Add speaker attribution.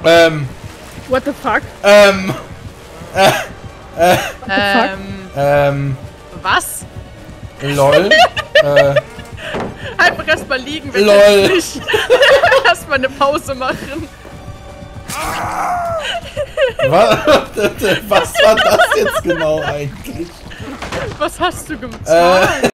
Speaker 1: What the fuck?
Speaker 2: Was?
Speaker 3: Lol.
Speaker 2: Einfach erstmal liegen, wenn
Speaker 3: LOL.
Speaker 2: nicht. Erstmal eine Pause machen.
Speaker 3: Was war das jetzt genau eigentlich?
Speaker 2: Was hast du gemacht?